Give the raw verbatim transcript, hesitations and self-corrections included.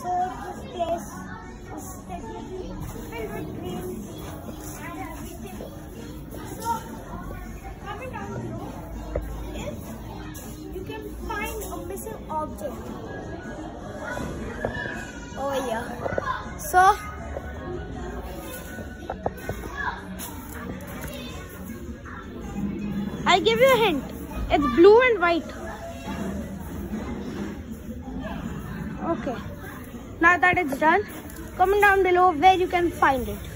So this place is technically filled with dreams and everything. So comment down below if you can find a missing object over here. So I'll give you a hint. It's blue and white. Okay. Now that it's done, comment down below where you can find it.